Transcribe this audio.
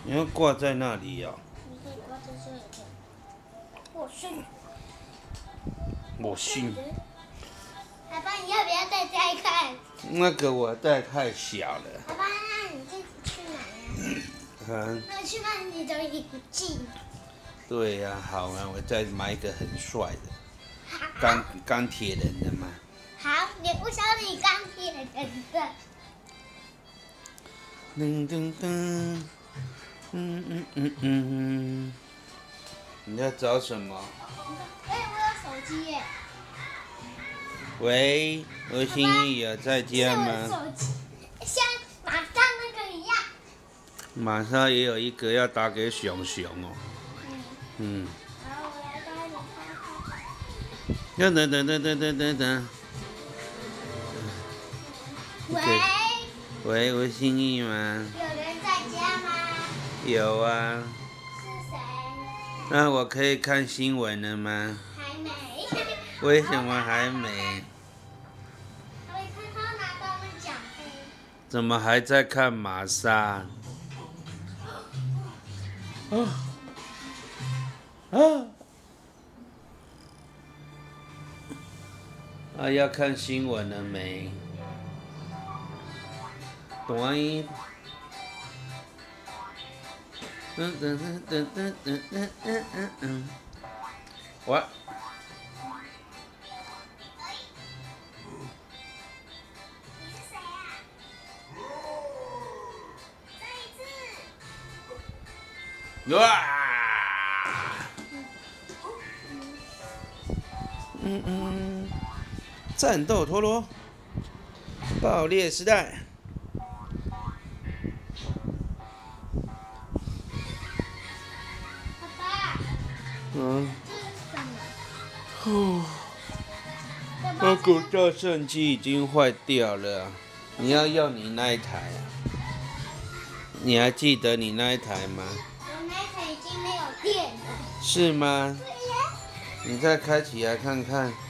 你要挂在那里哦。 你可以挂在这里。我信。 我信。 爸爸，你要不要再摘看？ 那个我带太小了。 爸爸，那你这次去哪呀？那去买你的眼镜。 对呀、好啊，我再买一个很帅的，钢铁人的嘛。 好，你不晓得你钢铁人的。 噔噔噔，你要找什么？ 哎，我有手机耶。 喂，我心怡有在家吗？ 是我的手机，像马上那个一样。 马上也有一个要打给熊熊哦。嗯。 好，我来帮你看看。 噔。喂，我心怡吗？ 有人在家吗？ 有啊。 是谁？ 那我可以看新闻了吗？ 还没。 为什么还没？ 他拿到那奖杯。 怎么还在看玛莎？要看新闻了没？对。我。 你是谁啊？再一次。 哇！战斗陀螺，爆裂时代。 爸爸。这是什么？ 我古照相机已经坏掉了，你要用你那一台啊？你还记得你那一台吗？ 我那台已经没有电了。 是吗？ 对呀。 你再开起来看看。